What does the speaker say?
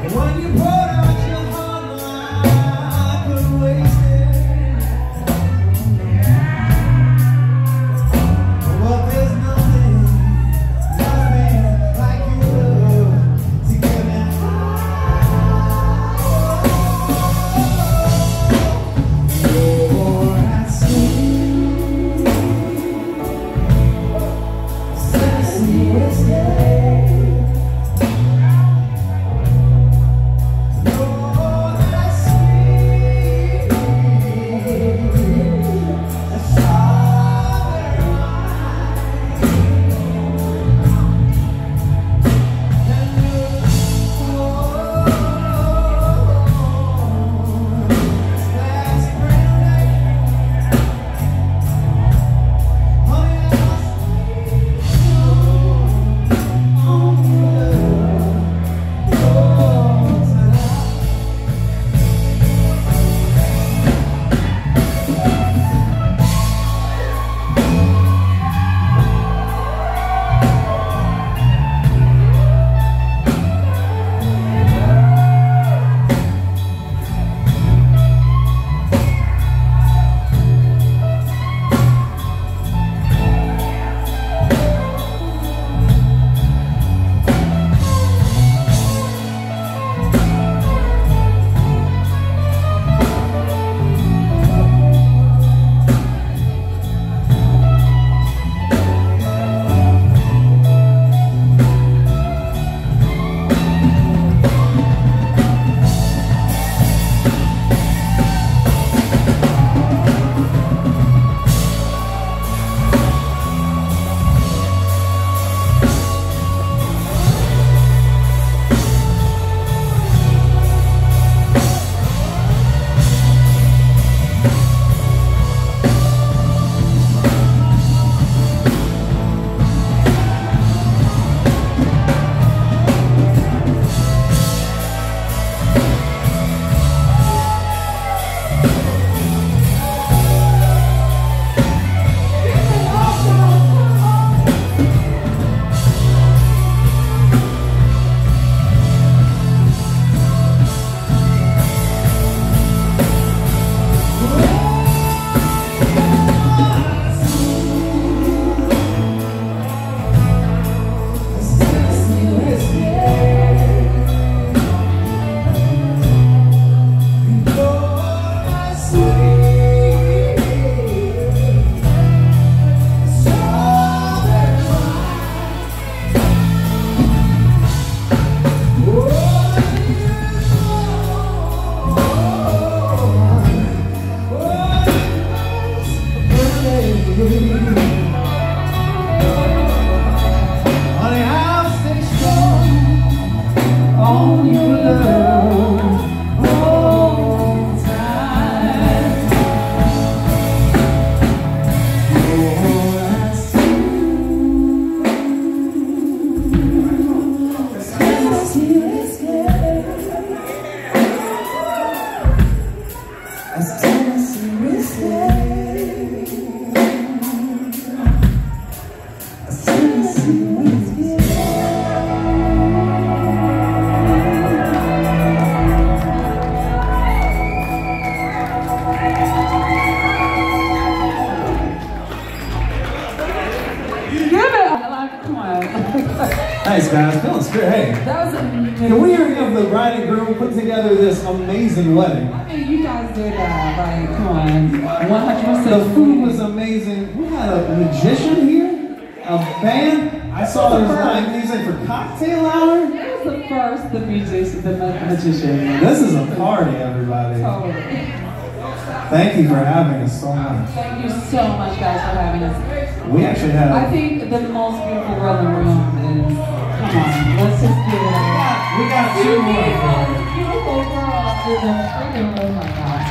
Nice, guys. Feeling spirit. Hey. That was amazing. Can we hear of the bride and groom put together this amazing wedding? I mean, you guys did that. Like, come on. 100%. The food was amazing. We had a magician here, a band. I saw there was live music for cocktail hour. It was the first, the magician. This is a party, everybody. Totally. Thank you for having us so much. Thank you so much, guys, for having us. We actually had. I think the most beautiful girl in the room is. Come on, let's just give it up. We got two more. Beautiful girl in the freaking room right now.